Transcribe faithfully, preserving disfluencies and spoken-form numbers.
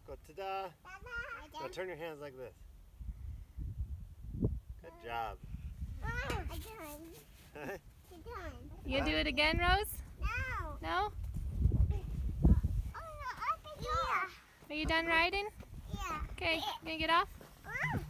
Go ta-da. Now turn your hands like this. Good job. I'm done. I'm done. You gonna do it again, Rose? No. No? Oh, no, I think yeah. Are you done riding? Yeah. Okay, you gonna get off? Oh.